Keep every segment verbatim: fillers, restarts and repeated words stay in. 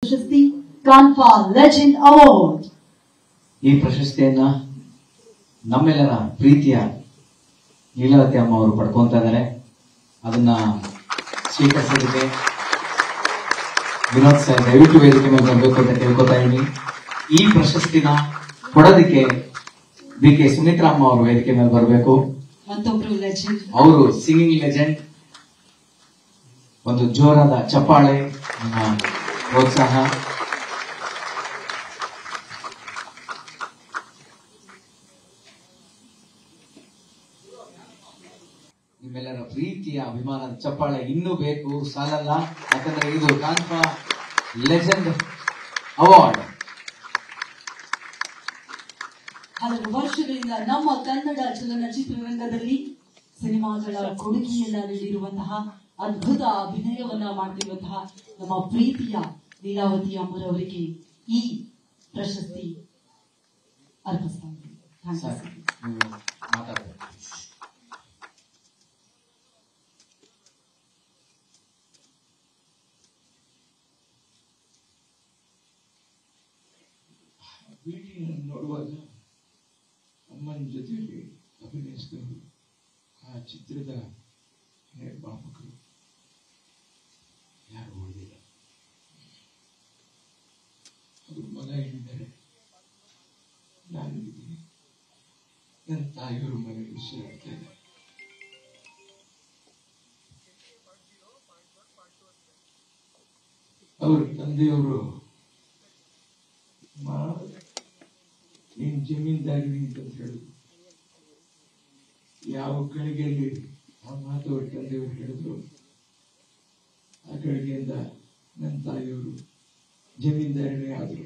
ಪ್ರಶಸ್ತಿ ಕಾನ್ಪಾ legend award. ಈ ಪ್ರಶಸ್ತಿಯನ್ನ ನಮ್ಮೆಲ್ಲರ ಪ್ರೀತಿಯ ಲೀಲಾವತಿ ಅಮ್ಮ ಅವರು ಪಡ್ಕೊಂತ ಇದ್ದಾರೆ. ಅದನ್ನ ಸ್ವೀಕರಿಸೋದಕ್ಕೆ ವಿನೋದ್ ಸರ್ ದಯವಿಟ್ಟು ವೇದಿಕೆ ಮೇಲೆ ಬರಬೇಕು ಅಂತ ಕೇಳ್ಕೊತಾ ಇದ್ದೀನಿ. ಈ ಪ್ರಶಸ್ತಿನ ಕೊಡೋದಕ್ಕೆ ಬಿ ಕೆ ಸುಮಿತ್ರಾಮ್ಮ ಅವರು ವೇದಿಕೆ ಮೇಲೆ ಬರಬೇಕು. ಮತ್ತೊಬ್ರು ಲೆಜೆಂಡ್, ಅವರು ಸಿಂಗಿಂಗ್ ಲೆಜೆಂಡ್. ಒಂದು ಜೋರಾದ ಚಪ್ಪಾಳೆ, ನಿಮ್ಮ ಪ್ರೋತ್ಸಾಹ. ನಿಮ್ಮೆಲ್ಲರ ಪ್ರೀತಿಯ ಅಭಿಮಾನದ ಚಪ್ಪಾಳೆ ಇನ್ನೂ ಬೇಕು, ಸಾಲಲ್ಲ. ಯಾಕಂದ್ರೆ ಇದು ಕಾನ್ಪಾ ಲೆಜೆಂಡ್ ಅವಾರ್ಡ್. ಹಲವು ವರ್ಷಗಳಿಂದ ನಮ್ಮ ಕನ್ನಡ ಚಲನಚಿತ್ರರಂಗದಲ್ಲಿ ಸಿನಿಮಾಗಳ ಕೊಡುಗೆಯನ್ನ ನೀಡಿರುವಂತಹ ಅದ್ಭುತ ಅಭಿನಯವನ್ನ ಮಾಡ್ತಿರುವಂತಹ ನಮ್ಮ ಪ್ರೀತಿಯ ಲೀಲಾವತಿ ಅಮ್ಮರವರಿಗೆ ಈ ಪ್ರಶಸ್ತಿ ಅರ್ಪಿಸ್ತಾ ಇದ್ದೀನಿ. ನೋಡುವಾಗ ಅಮ್ಮನ ಜೊತೆಯಲ್ಲಿ ಅಭಿನಯಿಸಿದವರು ಆ ಚಿತ್ರದ ನಿರ್ಮಾಪಕರು ಯಾರು ಉಳಿದಿಲ್ಲ. ಅವ್ರ ಮಗ ಹೇಳಿದ್ದಾರೆ, ನಾನು ಇದ್ದೀನಿ, ನನ್ನ ತಾಯಿಯವರು ಮನೆಗೆ ಉಸಿರಾಡ್ತಾ ಇದ್ದಾರೆ. ಅವ್ರ ತಂದೆಯವರು ನೀನ್ ಜಮೀನ್ದಾರಿ ಅಂತ ಹೇಳಿದ್ರು. ಯಾವ ಗಳಿಗೆಯಲ್ಲಿ ಆ ಮಾತು ಅವ್ರ ತಂದೆಯವರು ಹೇಳಿದ್ರು, ಆ ಗಳಿಗೆಯಿಂದ ನನ್ನ ತಾಯಿಯವರು ಜಮೀನ್ದಾರಣೆ ಆದ್ರು.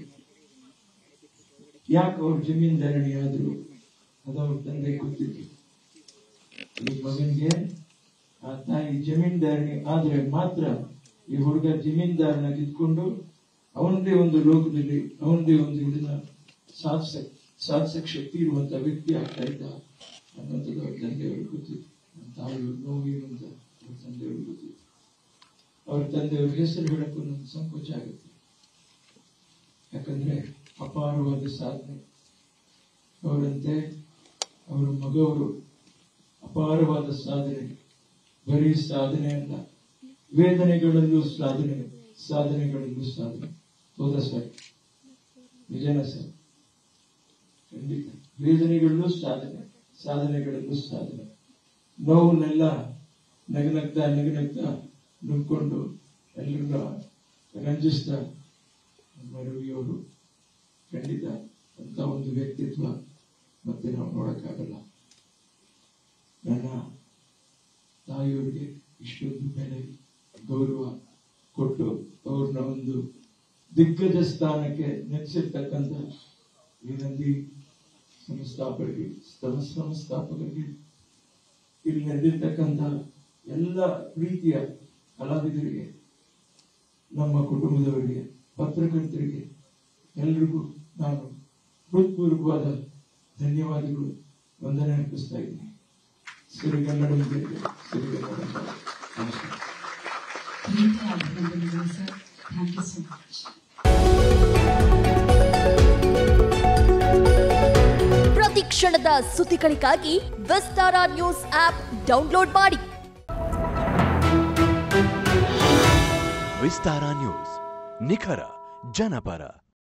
ಯಾಕೆ ಅವ್ರು ಜಮೀನ್ದಾರಣೆ ಆದ್ರು ಅದು ಅವ್ರ ತಂದೆ ಗೊತ್ತಿತ್ತು. ಈ ಮಗನ್ಗೆ ಆ ತಾಯಿ ಜಮೀನ್ದಾರಣೆ ಆದ್ರೆ ಮಾತ್ರ ಈ ಹುಡುಗ ಜಮೀನ್ದಾರನಾಗಿದ್ಕೊಂಡು ಅವನದೇ ಒಂದು ಲೋಕದಲ್ಲಿ ಅವನದೇ ಒಂದು ಇದನ್ನ ಸಾಧಿಸ ಸಾಧಿಸಕ್ ಶಕ್ತಿ ಇರುವಂತ ವ್ಯಕ್ತಿ ಆಗ್ತಾ ಇದ್ದ ಅನ್ನೋಂಥದ್ದು ಅವ್ರ ತಂದೆಯವ್ರಿಗೆ ಗೊತ್ತಿತ್ತು. ನನ್ನ ತಾಯಿಯವ್ರ ನೋವೇನು ಅಂತ ಅವ್ರ ತಂದೆಯವ್ರಿಗೆ ಗೊತ್ತಿತ್ತು. ಅವ್ರ ತಂದೆಯವ್ರ ಹೆಸರು ಹೇಳಕ್ಕೂ ನಮ್ಗೆ ಸಂಕೋಚ ಆಗುತ್ತೆ. ಯಾಕಂದ್ರೆ ಅಪಾರವಾದ ಸಾಧನೆ. ಅವರಂತೆ ಅವರ ಮಗವರು ಅಪಾರವಾದ ಸಾಧನೆ, ಬರೀ ಸಾಧನೆ ಅಲ್ಲ, ವೇದನೆಗಳಲ್ಲೂ ಸಾಧನೆ, ಸಾಧನೆಗಳಲ್ಲೂ ಸಾಧನೆ. ಹೌದಾ ಸರ್? ನಿಜನ ಸರ್? ಖಂಡಿತ. ವೇದನೆಗಳಲ್ಲೂ ಸಾಧನೆ, ಸಾಧನೆಗಳಲ್ಲೂ ಸಾಧನೆ. ನೋವನ್ನೆಲ್ಲ ನಗನಗ್ತಾ ನಗನಗ್ತಾ ನುಗ್ಕೊಂಡು ಎಲ್ಲರನ್ನ ರಂಜಿಸ್ತಾ ನಮ್ಮ ರವಿಯವರು ಖಂಡಿತ ಅಂತ ಒಂದು ವ್ಯಕ್ತಿತ್ವ ಮತ್ತೆ ನಾವು ನೋಡಕ್ಕಾಗಲ್ಲ. ನನ್ನ ತಾಯಿಯವರಿಗೆ ಇಷ್ಟೊಂದು ಬೆಲೆ ಗೌರವ ಕೊಟ್ಟು ಅವ್ರನ್ನ ಒಂದು ದಿಗ್ಗಜ ಸ್ಥಾನಕ್ಕೆ ನೆಲೆಸಿರ್ತಕ್ಕಂಥ ಈ ನಂದಿ ಸಂಸ್ಥಾಪಕರಿಗೆ ಸಂಸ್ಥಾಪಕರಿಗೆ ಇಲ್ಲಿ ನಡೆದಿರ್ತಕ್ಕಂಥ ಎಲ್ಲ ಪ್ರೀತಿಯ ಕಲಾವಿದರಿಗೆ, ನಮ್ಮ ಕುಟುಂಬದವರಿಗೆ, ಪತ್ರಕರ್ತರಿಗೆ ಎಲ್ರಿಗೂ ನಾನು ಹೃತ್ಪೂರ್ವಕವಾದ ಧನ್ಯವಾದಗಳು, ವಂದನೆ ಅರ್ಪಿಸ್ತಾ ಇದ್ದೀನಿ. ಸಿರಿಗನ್ನಡ ಸಿರಿಗನ್ನಡ ನಮಸ್ಕಾರ. ಪ್ರತಿ ಕ್ಷಣದ ಸುದ್ದಿಗಳಿಗಾಗಿ ವಿಸ್ತಾರ ನ್ಯೂಸ್ ಆಪ್ ಡೌನ್ಲೋಡ್ ಮಾಡಿ. ವಿಸ್ತಾರ ನ್ಯೂಸ್, ನಿಖರ ಜನಪರ.